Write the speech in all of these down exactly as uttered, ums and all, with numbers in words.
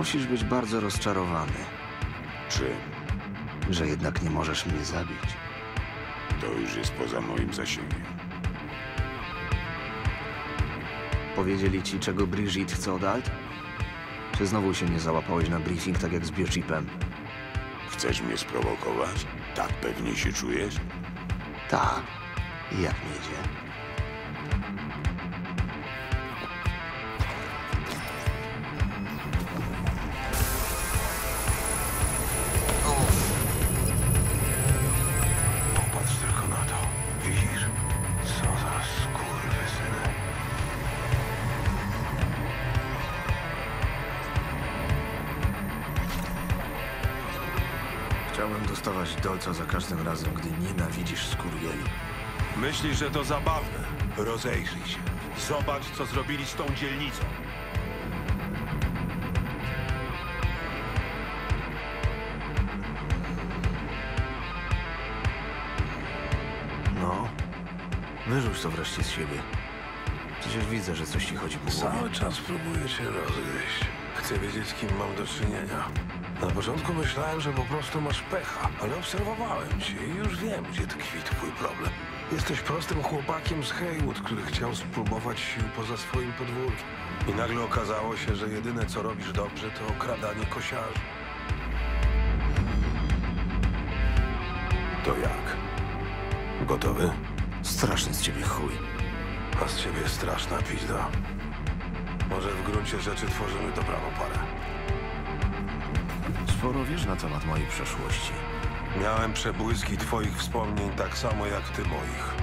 Musisz być bardzo rozczarowany, Czym? że jednak nie możesz mnie zabić. To już jest poza moim zasięgiem. Powiedzieli ci, czego Brigitte chce od Alt? Czy znowu się nie załapałeś na briefing, tak jak z biochipem? Chcesz mnie sprowokować? Tak pewnie się czujesz? Tak. I jak mi idzie? Popatrz tylko na to. Widzisz? Co za skurwysyny. Chciałbym dostawać dolca za każdym razem, gdy nienawidzisz skurwieli. Myślisz, że to zabawne? Rozejrzyj się. Zobacz, co zrobili z tą dzielnicą. No, wyrzuć to wreszcie z siebie. Przecież widzę, że coś ci chodzi po głowie. Cały czas próbuję cię rozgryźć. Chcę wiedzieć, z kim mam do czynienia. Na początku myślałem, że po prostu masz pecha, ale obserwowałem cię i już wiem, gdzie tkwi twój problem. Jesteś prostym chłopakiem z Haywood, który chciał spróbować sił poza swoim podwórkiem. I nagle okazało się, że jedyne, co robisz dobrze, to okradanie kosiarzy. To jak? Gotowy? Straszny z ciebie chuj. A z ciebie straszna pizda. Może w gruncie rzeczy tworzymy dobraną parę. Sporo wiesz na temat mojej przeszłości. Miałem przebłyski twoich wspomnień tak samo jak ty moich.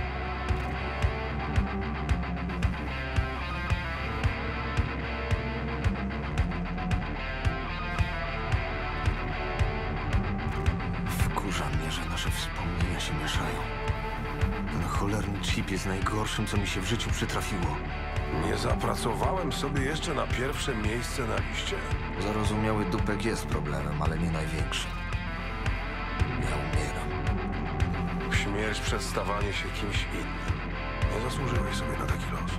Wkurza mnie, że nasze wspomnienia się mieszają. Ten cholerny chip jest najgorszym, co mi się w życiu przytrafiło. Nie zapracowałem sobie jeszcze na pierwsze miejsce na liście. Zarozumiały dupek jest problemem, ale nie największym. Ja umieram. Śmierć przez stawanie się kimś innym. Nie zasłużyłeś sobie na taki los.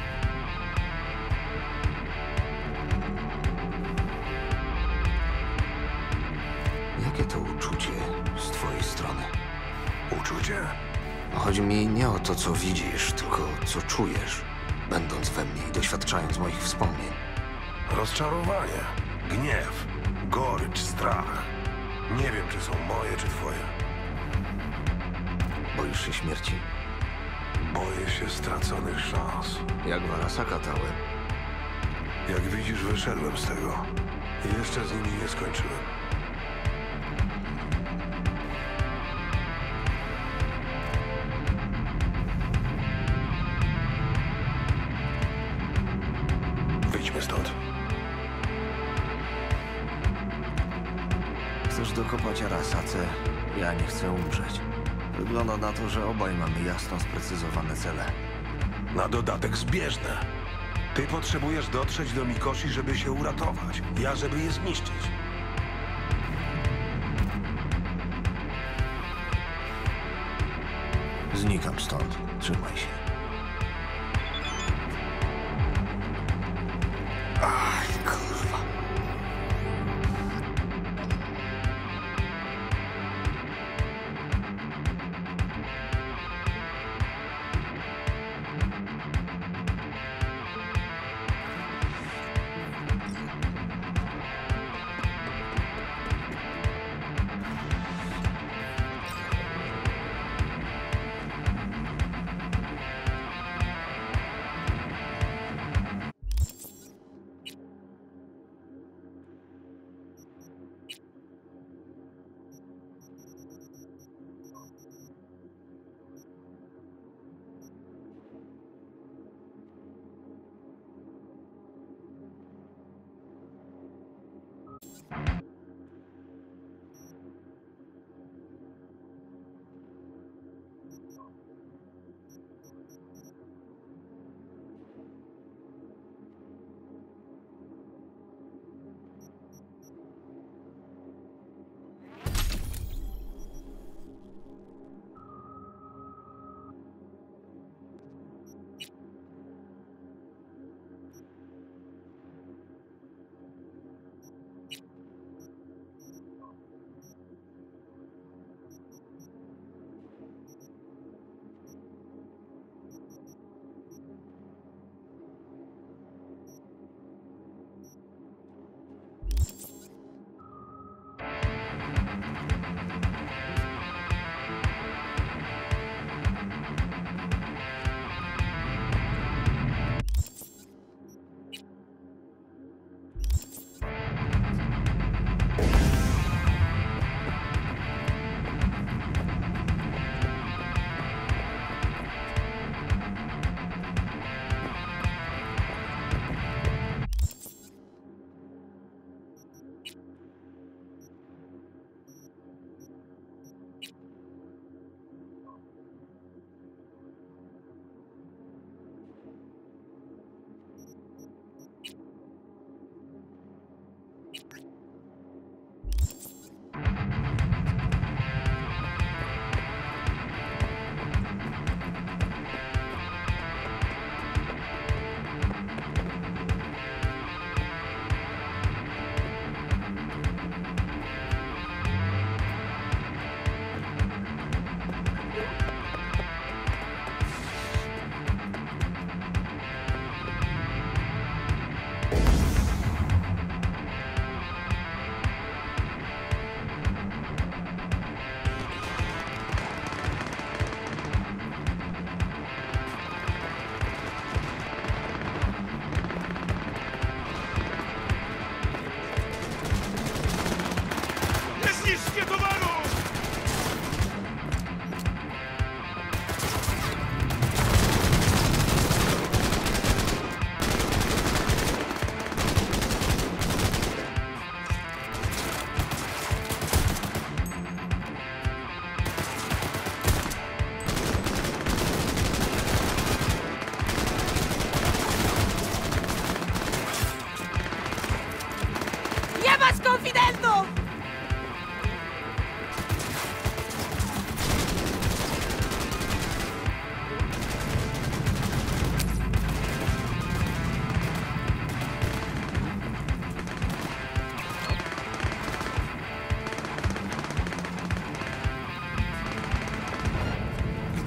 Jakie to uczucie z twojej strony? Uczucie? Chodzi mi nie o to, co widzisz, tylko co czujesz, będąc we mnie i doświadczając moich wspomnień. Rozczarowanie, gniew, gorycz, strach. Nie wiem, czy są moje, czy twoje. Boisz się śmierci? Boję się straconych szans. Jak w Arasaka Tower. Jak widzisz, wyszedłem z tego. I jeszcze z nimi nie skończyłem. Wyjdźmy stąd. Chcesz dokopać Arasace? Ja nie chcę umrzeć. Wygląda na to, że obaj mamy jasno sprecyzowane cele. Na dodatek zbieżne. Ty potrzebujesz dotrzeć do Mikoshi, żeby się uratować. Ja, żeby je zniszczyć. Znikam stąd. Trzymaj się. Aj, kurwa.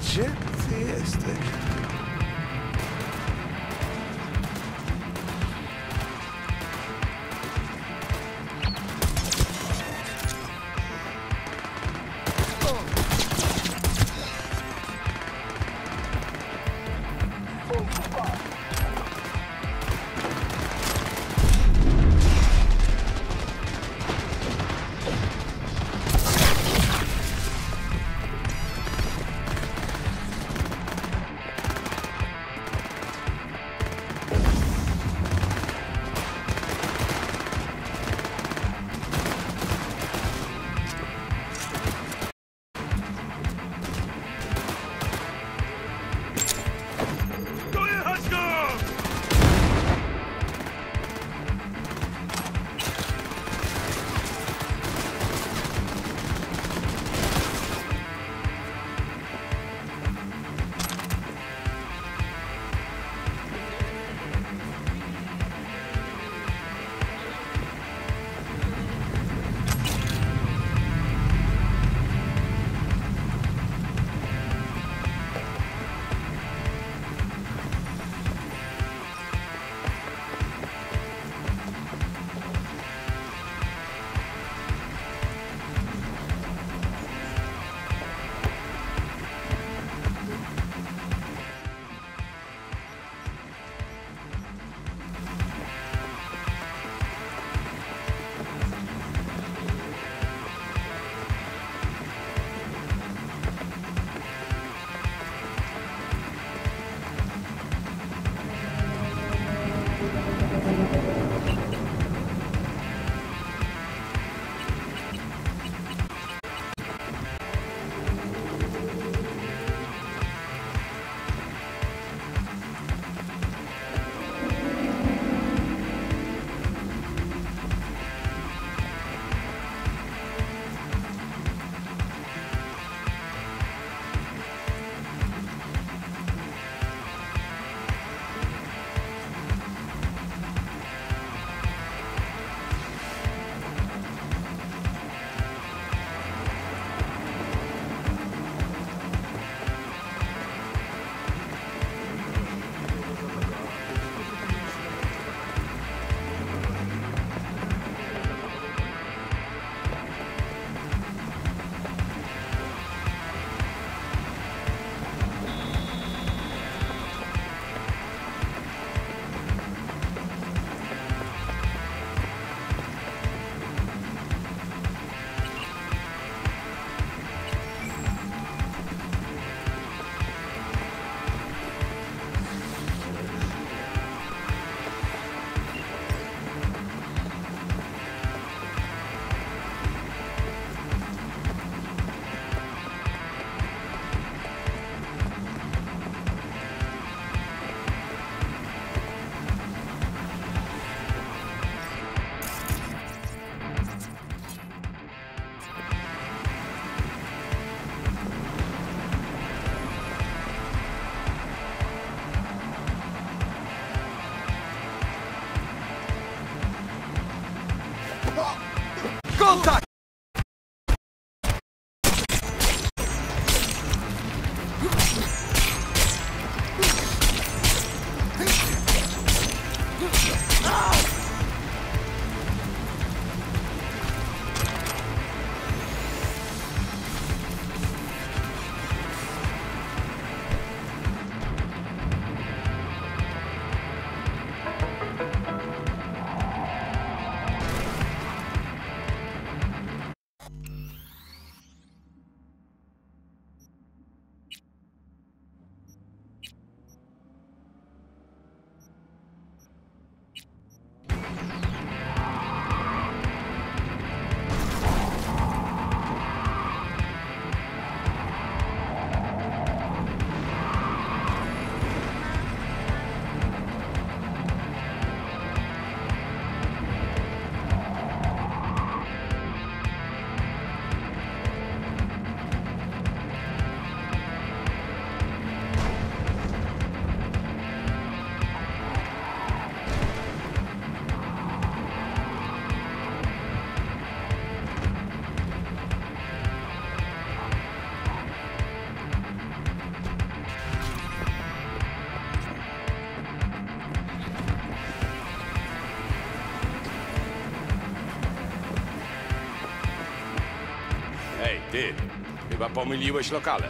Gdzie ty jesteś? Kontakt! Ty, chyba pomyliłeś lokale.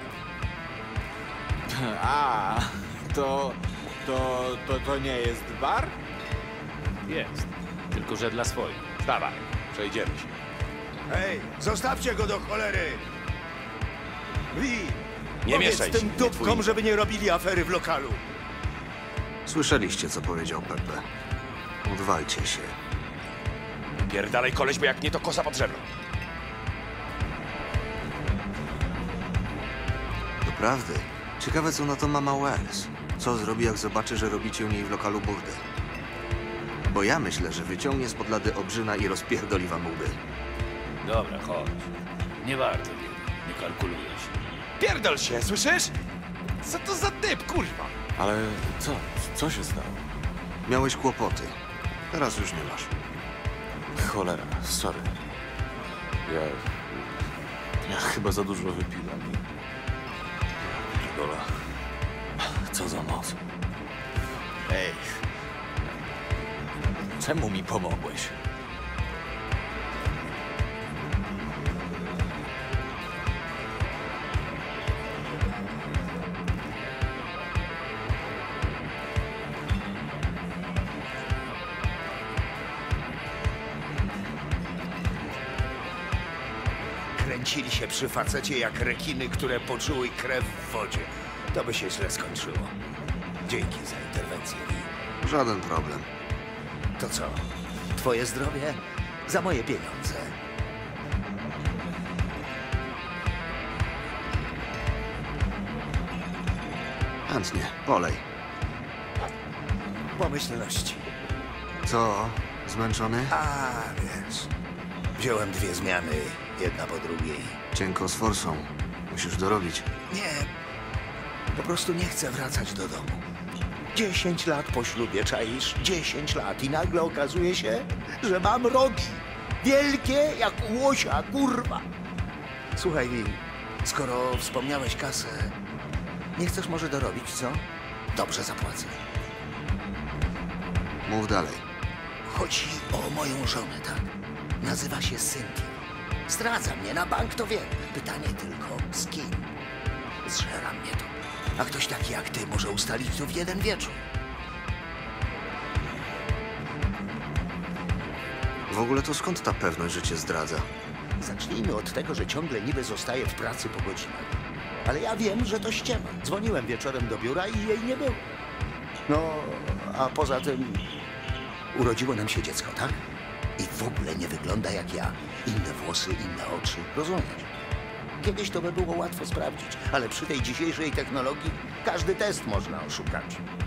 A, to, to, to, to nie jest bar? Jest. Tylko, że dla swoich. Dawaj, przejdziemy się. Hej, zostawcie go do cholery! Wi, Nie powiedz mieszaj się, tym nie dupkom, twój- żeby nie robili afery w lokalu. Słyszeliście, co powiedział Pepe. Odwalcie się. Pierdalej koleś, bo jak nie, to kosa pod żebro. Doprawdy. Ciekawe, co na to mama Wells. Co zrobi, jak zobaczy, że robicie u niej w lokalu burdę? Bo ja myślę, że wyciągnie spod lady obrzyna i rozpierdoli wam łby. Dobra, chodź. Nie warto, nie, nie kalkuluje się. Pierdol się, słyszysz? Co to za typ, kurwa? Ale co? Co się stało? Miałeś kłopoty. Teraz już nie masz. Cholera, sorry. Ja... Ja chyba za dużo wypiłem. Pierdolę. Co za noc. Ej. Czemu mi pomogłeś? Kręcili się przy facecie jak rekiny, które poczuły krew w wodzie. To by się źle skończyło. Dzięki za interwencję, Lee. Żaden problem. To co? Twoje zdrowie? Za moje pieniądze. Chętnie. Polej. Pomyślności. Co? Zmęczony? A, wiesz. Wziąłem dwie zmiany, jedna po drugiej. Cienko z forsą. Musisz dorobić. Nie, po prostu nie chcę wracać do domu. Dziesięć lat po ślubie, czaisz? Dziesięć lat i nagle okazuje się, że mam rogi. Wielkie jak u łosia, kurwa. Słuchaj, Wi, skoro wspomniałeś kasę, nie chcesz może dorobić, co? Dobrze zapłacę. Mów dalej. Chodzi o moją żonę, tak? Nazywa się Cynthia. Zdradza mnie na bank, to wiem. Pytanie tylko, z kim? Zżera mnie to. A ktoś taki jak ty może ustalić to w jeden wieczór. W ogóle to skąd ta pewność, że cię zdradza? Zacznijmy od tego, że ciągle niby zostaje w pracy po godzinach. Ale ja wiem, że to ściema. Dzwoniłem wieczorem do biura i jej nie było. No, a poza tym urodziło nam się dziecko, tak? I w ogóle nie wygląda jak ja. Inne włosy, inne oczy. Rozumiesz? Kiedyś to by było łatwo sprawdzić, ale przy tej dzisiejszej technologii każdy test można oszukać.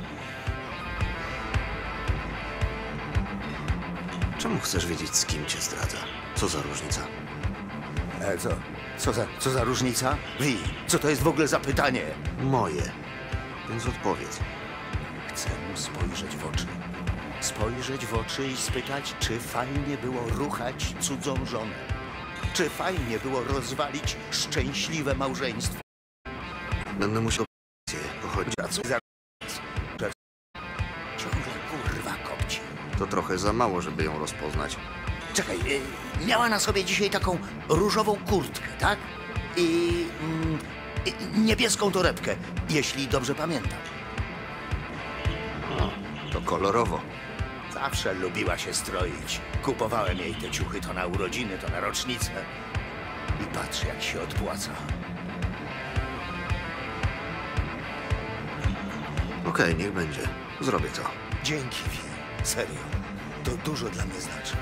Czemu chcesz wiedzieć, z kim cię zdradza? Co za różnica? E, co? Co za, co za różnica? Wi, co to jest w ogóle za pytanie? Moje. Więc odpowiedz. Chcę mu spojrzeć w oczy. Spojrzeć w oczy i spytać, czy fajnie było ruchać cudzą żonę. Czy fajnie było rozwalić szczęśliwe małżeństwo. Będę musiał pochodzić. A co za... że ciągle kurwa kopci. To trochę za mało, żeby ją rozpoznać. Czekaj, y, miała na sobie dzisiaj taką różową kurtkę, tak? I, mm, i niebieską torebkę, jeśli dobrze pamiętam. To kolorowo. Zawsze lubiła się stroić. Kupowałem jej te ciuchy to na urodziny, to na rocznicę. I patrz, jak się odpłaca. Okej, niech będzie. Zrobię to. Dzięki, Wi. Serio. To dużo dla mnie znaczy.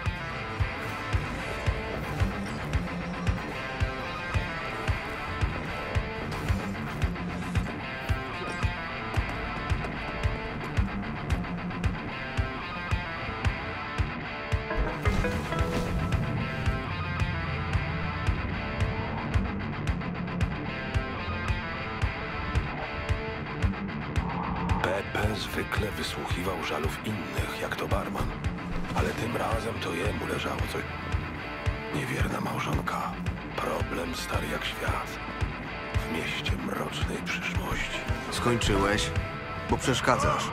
Pepe zwykle wysłuchiwał żalów innych, jak to barman. Ale tym razem to jemu leżało coś. Niewierna małżonka. Problem stary jak świat. W mieście mrocznej przyszłości. Skończyłeś? Bo przeszkadzasz.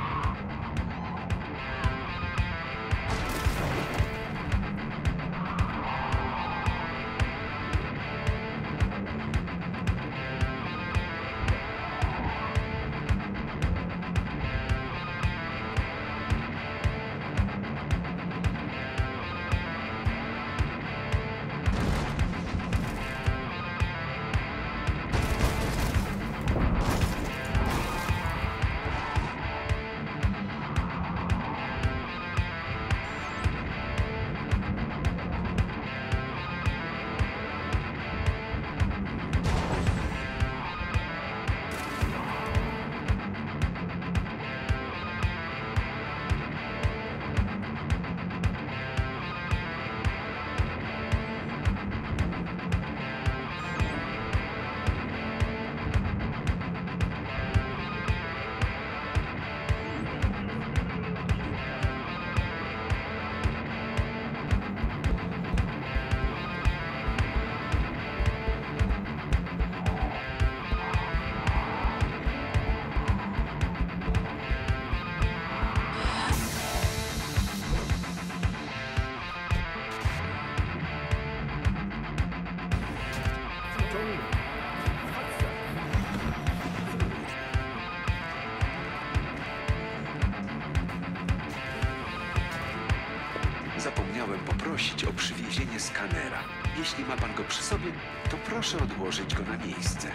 Chciałem poprosić o przywiezienie skanera. Jeśli ma pan go przy sobie, to proszę odłożyć go na miejsce.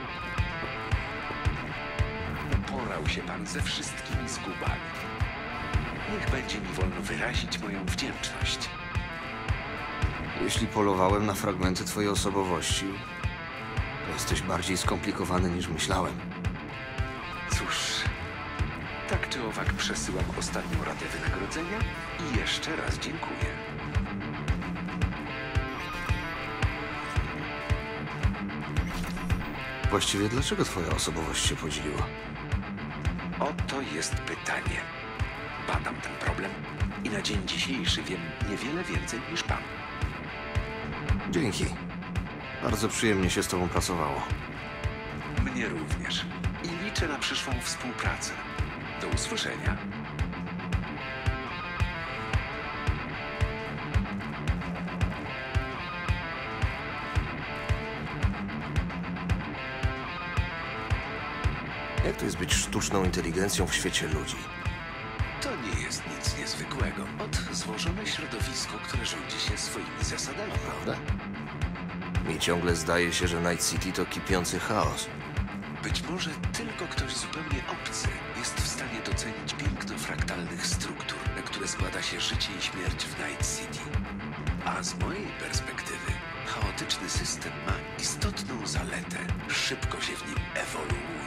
Uporał się pan ze wszystkimi zgubami. Niech będzie mi wolno wyrazić moją wdzięczność. Jeśli polowałem na fragmenty twojej osobowości, to jesteś bardziej skomplikowany niż myślałem. Cóż, tak czy owak przesyłam ostatnią ratę wynagrodzenia i jeszcze raz dziękuję. Właściwie dlaczego twoja osobowość się podzieliła? Oto jest pytanie. Badam ten problem i na dzień dzisiejszy wiem niewiele więcej niż pan. Dzięki. Bardzo przyjemnie się z tobą pracowało. Mnie również. I liczę na przyszłą współpracę. Do usłyszenia. Jak to jest być sztuczną inteligencją w świecie ludzi? To nie jest nic niezwykłego. Od złożone środowisko, które rządzi się swoimi zasadami. Prawda? Mi ciągle zdaje się, że Night City to kipiący chaos. Być może tylko ktoś zupełnie obcy jest w stanie docenić piękno fraktalnych struktur, na które składa się życie i śmierć w Night City. A z mojej perspektywy chaotyczny system ma istotną zaletę. Szybko się w nim ewoluuje.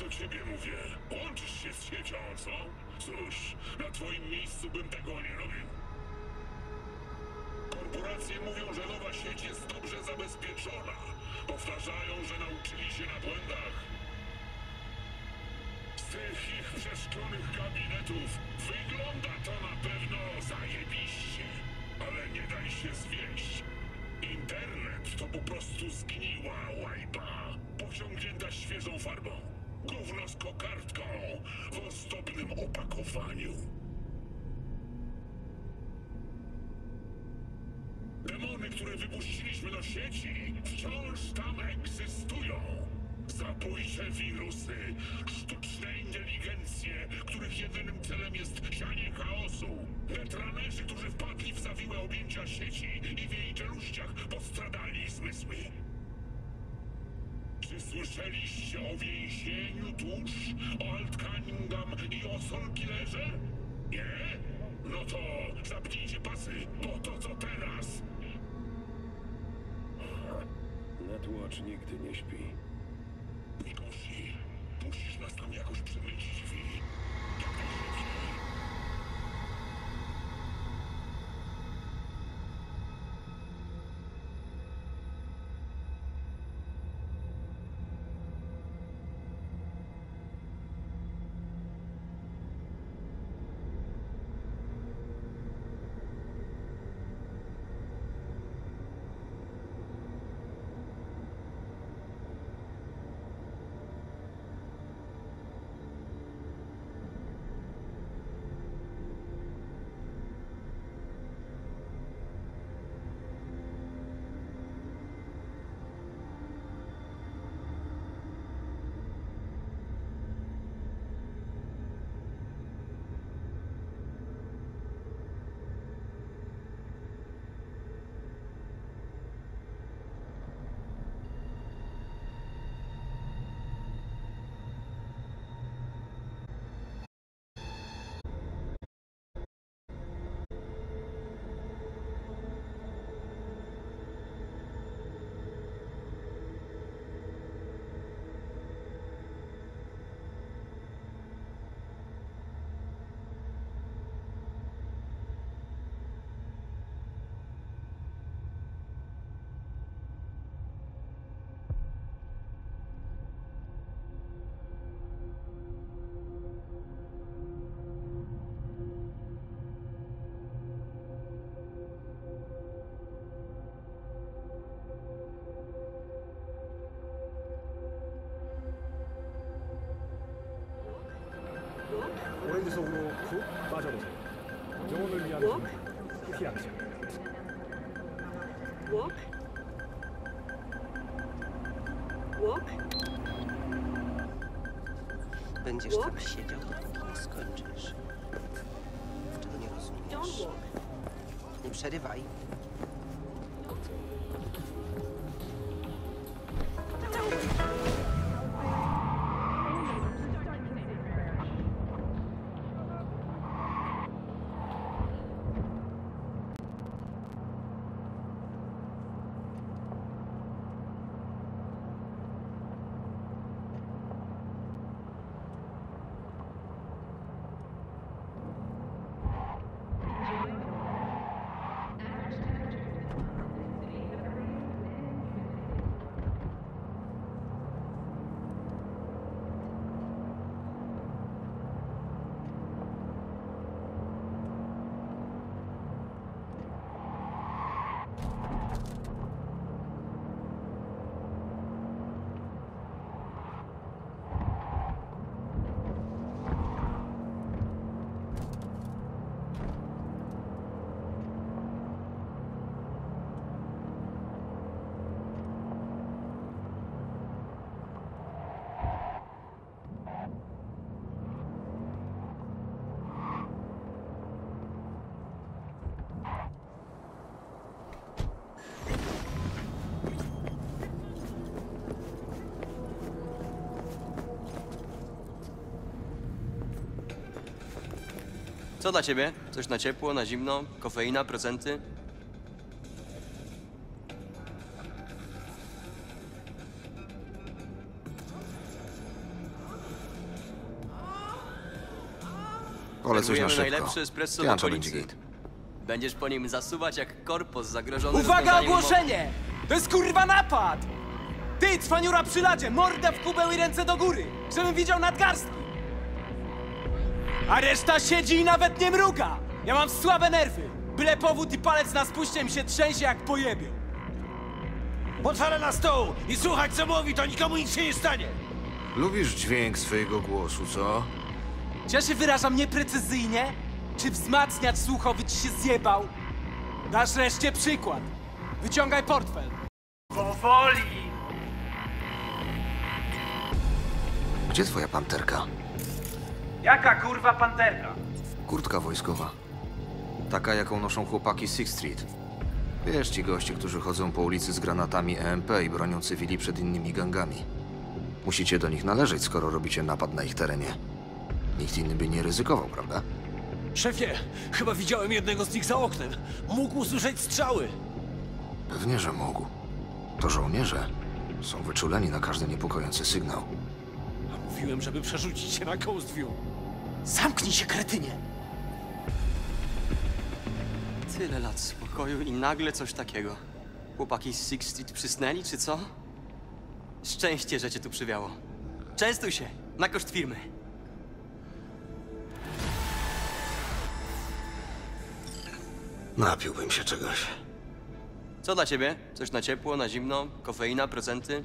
do ciebie mówię. Łączysz się z siecią, co? Cóż, na twoim miejscu bym tego nie robił. Korporacje mówią, że nowa sieć jest dobrze zabezpieczona. Powtarzają, że nauczyli się na błędach. Z tych ich przeszklonych gabinetów wygląda to na pewno zajebiście. Ale nie daj się zwieść. Internet to po prostu zgniła łajba, pociągnięta świeżą farbą. Gówno z kokardką w ozdobnym opakowaniu. Demony, które wypuściliśmy do sieci, wciąż tam egzystują. Zabójcze wirusy, sztuczne inteligencje, których jedynym celem jest sianie chaosu. Netranerzy, którzy wpadli w zawiłe objęcia sieci i w jej czeluściach postradali zmysły. Czy słyszeliście o więzieniu dusz, o Alt Cunningham i o Soulkillerze? Nie? No to zapnijcie pasy, bo to co teraz? Netwatch nigdy nie śpi. Mikoshi, musisz nas tam jakoś przemycić, Wi. Jak najszybciej. 오렌지 속으로 푹 빠져보세요. 영혼을 위한 Walk. 피하세요. Walk. Walk. Będziesz Walk. tak siedział, dopóki nie skończysz. Czego nie Don't rozumiesz? walk. Nie przerywaj. Co dla ciebie? Coś na ciepło, na zimno? Kofeina, prezenty? Wolę coś na Serwujemy szybko. najlepsze espresso w Piancho będzie okolicy. git. Będziesz po nim zasuwać jak korpos zagrożony Uwaga, rozwiązaniem ogłoszenie! To jest kurwa napad! Ty, cwaniura przy ladzie, mordę w kubeł i ręce do góry, żebym widział nadgarstki! A reszta siedzi i nawet nie mruga! Ja mam słabe nerwy! Byle powód i palec na spuście mi się trzęsie jak pojebie. Potwale na stół i słuchać co mówi, to nikomu nic się nie stanie. Lubisz dźwięk swojego głosu, co? Czy ja się wyrażam nieprecyzyjnie? Czy wzmacniacz słuchowy ci się zjebał? Dasz reszcie przykład. Wyciągaj portfel. Powoli! Gdzie twoja panterka? Jaka kurwa panterka? Kurtka wojskowa. Taka, jaką noszą chłopaki z Sixth Street. Wiesz, ci goście, którzy chodzą po ulicy z granatami E M P i bronią cywili przed innymi gangami. Musicie do nich należeć, skoro robicie napad na ich terenie. Nikt inny by nie ryzykował, prawda? Szefie, chyba widziałem jednego z nich za oknem. Mógł usłyszeć strzały. Pewnie, że mógł. To żołnierze. Są wyczuleni na każdy niepokojący sygnał. A mówiłem, żeby przerzucić się na Coast View. Zamknij się, kretynie! Tyle lat spokoju i nagle coś takiego. Chłopaki z Sixth Street przysnęli, czy co? Szczęście, że cię tu przywiało. Częstuj się, na koszt firmy. Napiłbym się czegoś. Co dla ciebie? Coś na ciepło, na zimno? Kofeina, procenty?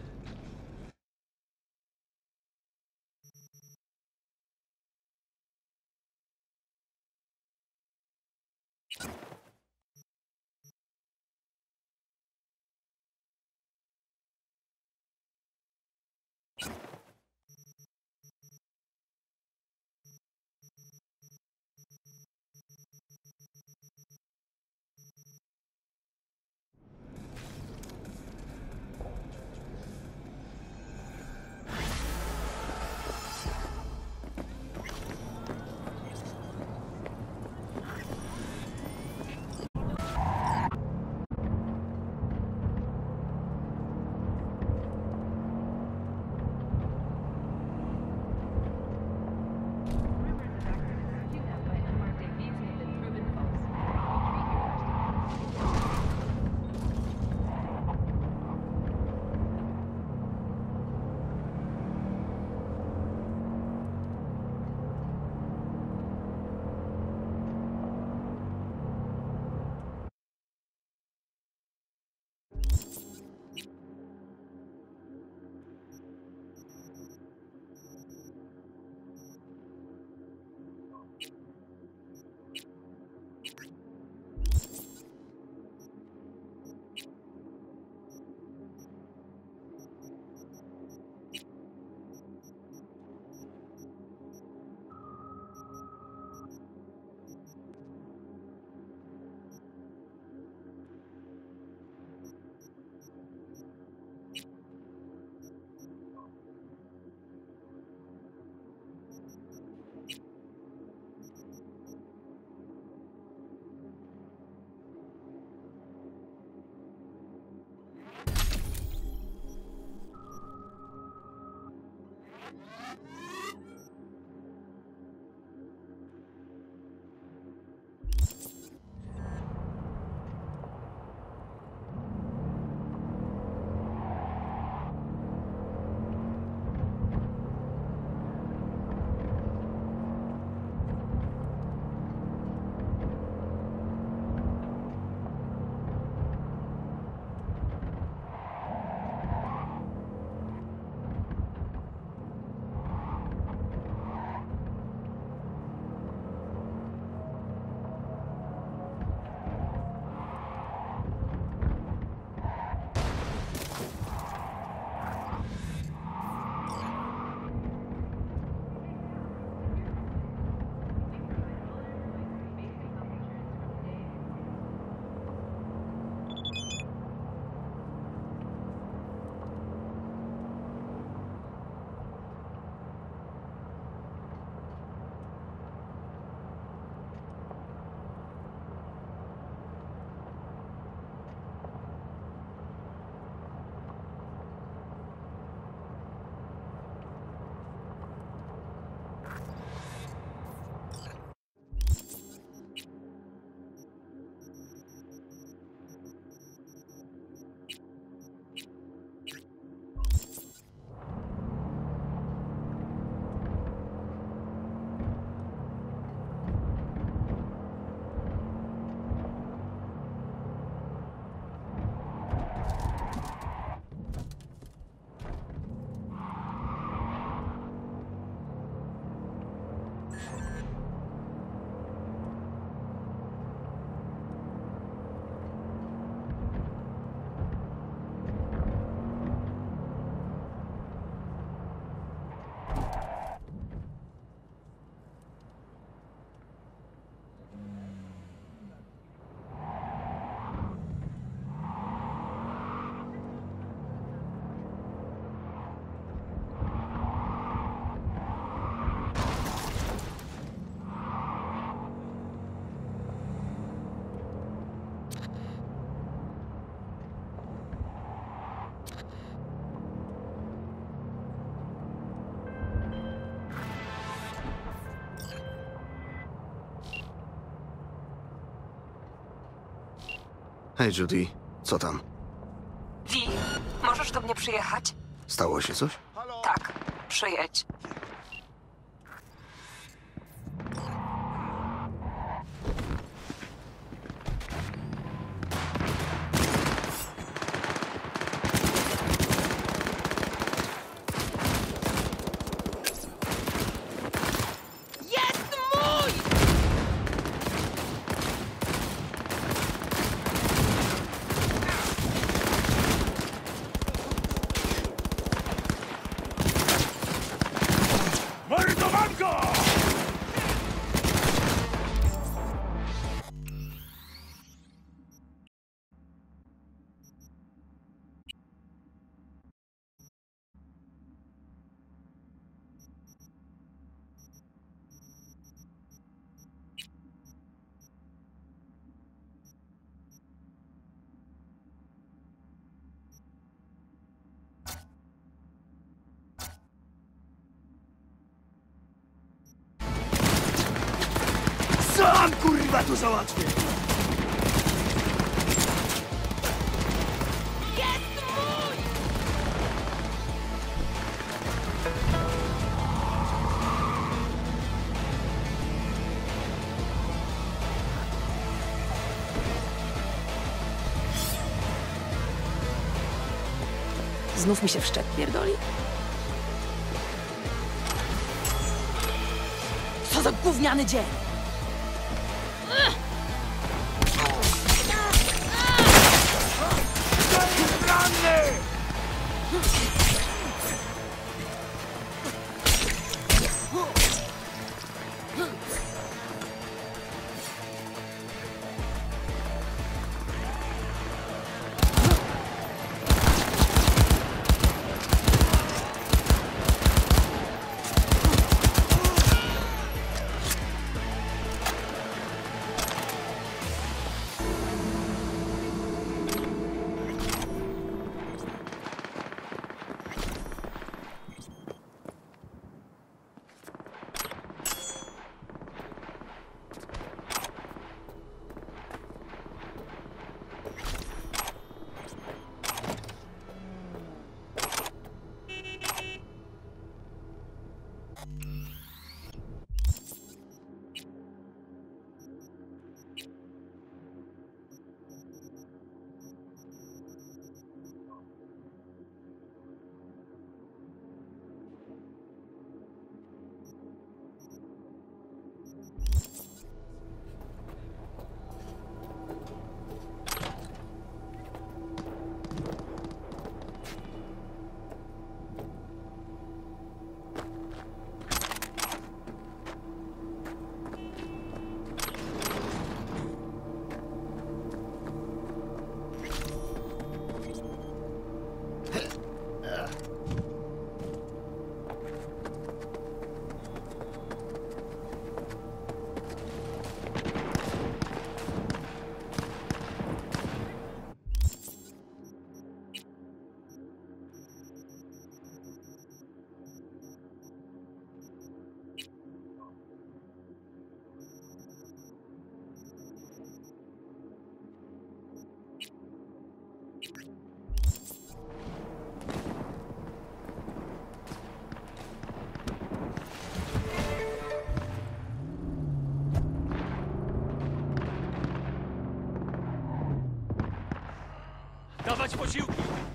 Hej, Judy. Co tam? Wi, możesz do mnie przyjechać? Stało się coś? Tak, przyjedź. Jest mój! Mordowam go! Sam kurwa tu załatwię! Jest mój! Znów mi się wszczep pierdoli. Co za gówniany dzień! Dawać posiłki!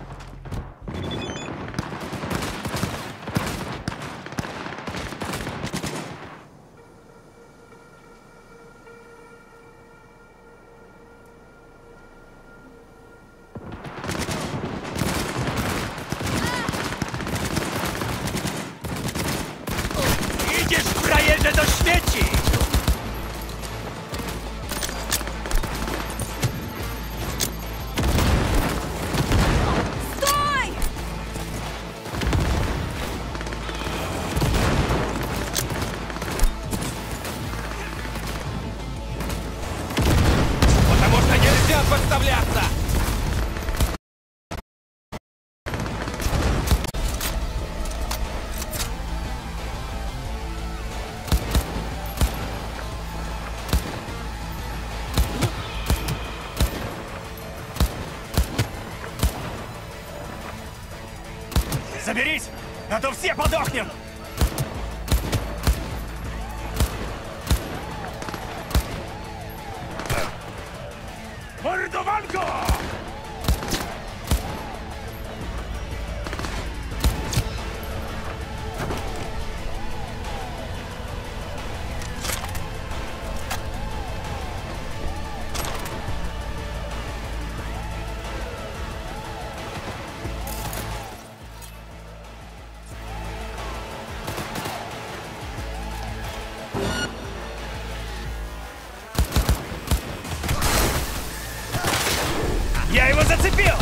Idziesz, frajerze, do śmieci! Подставляться! а то все подохнем! Мордованку! Я его зацепила!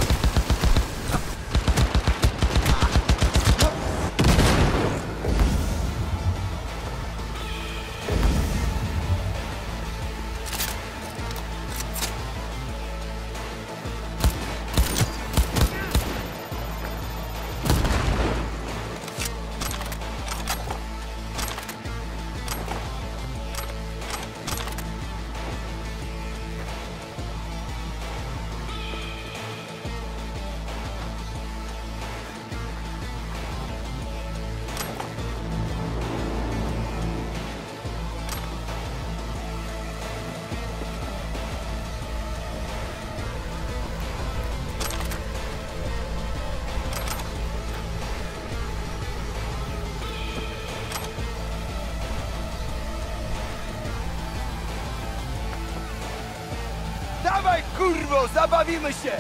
Dawaj, kurwo, zabawimy się!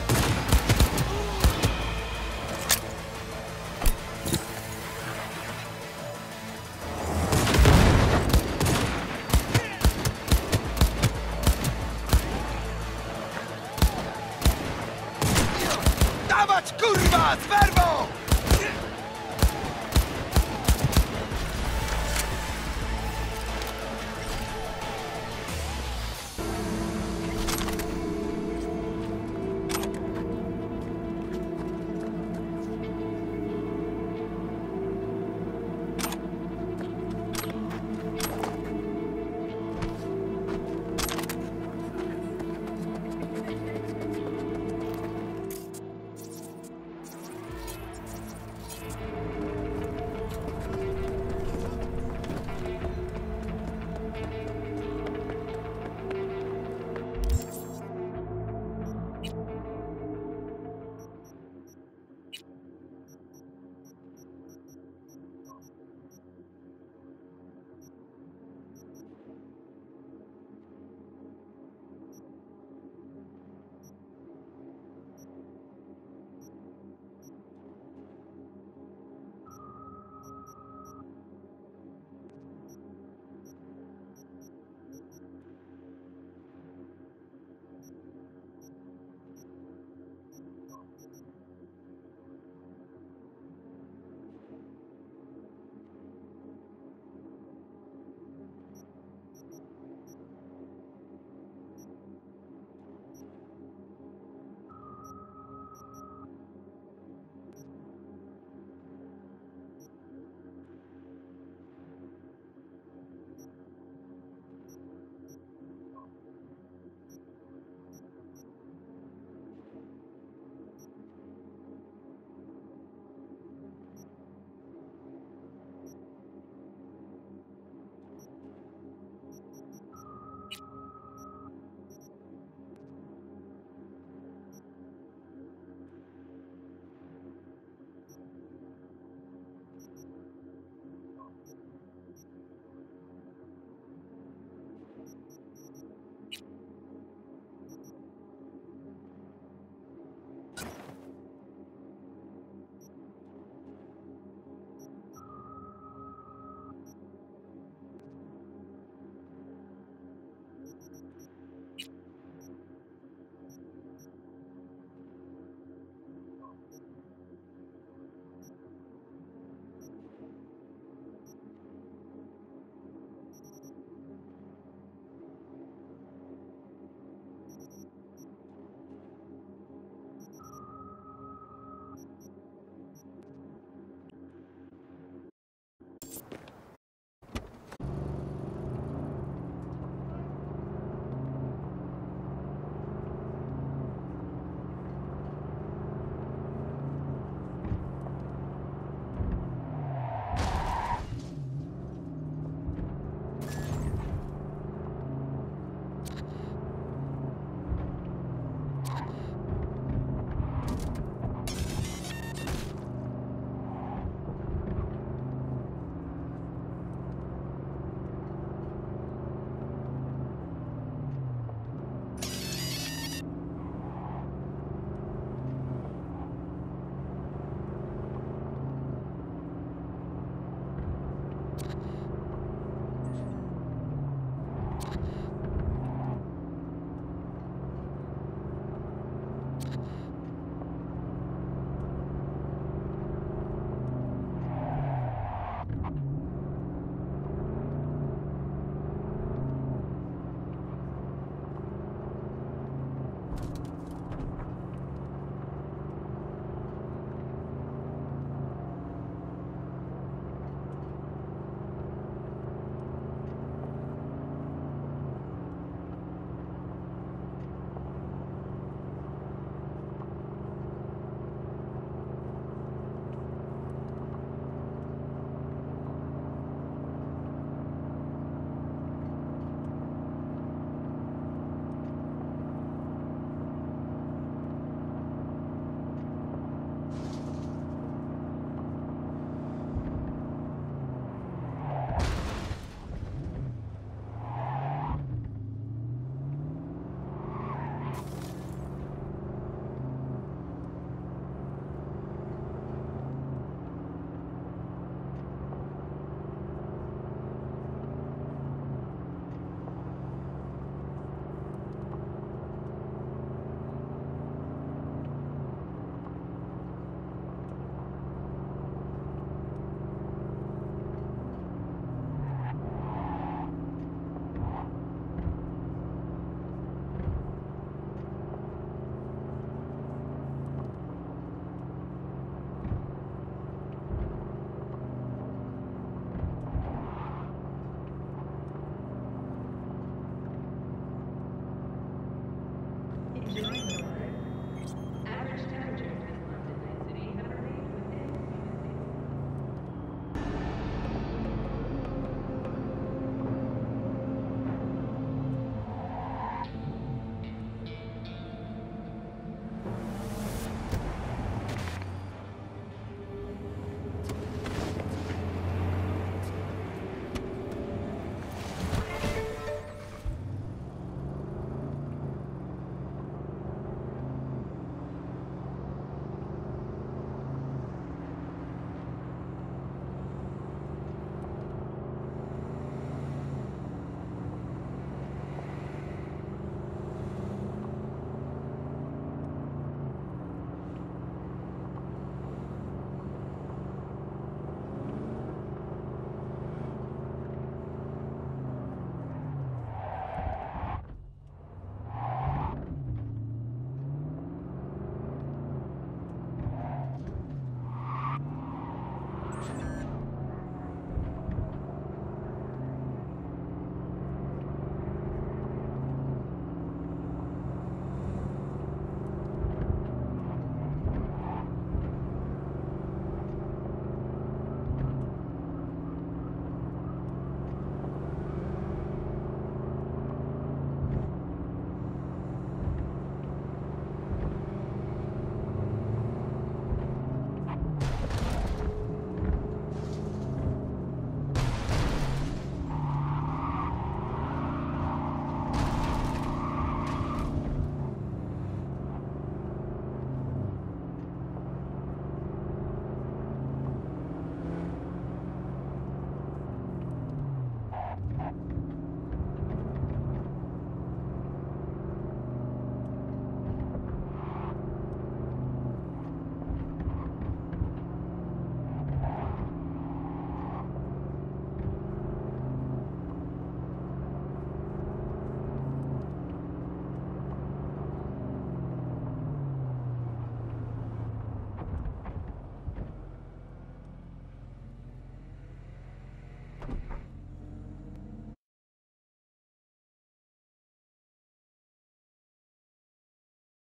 Dawać, kurwa, z werwą!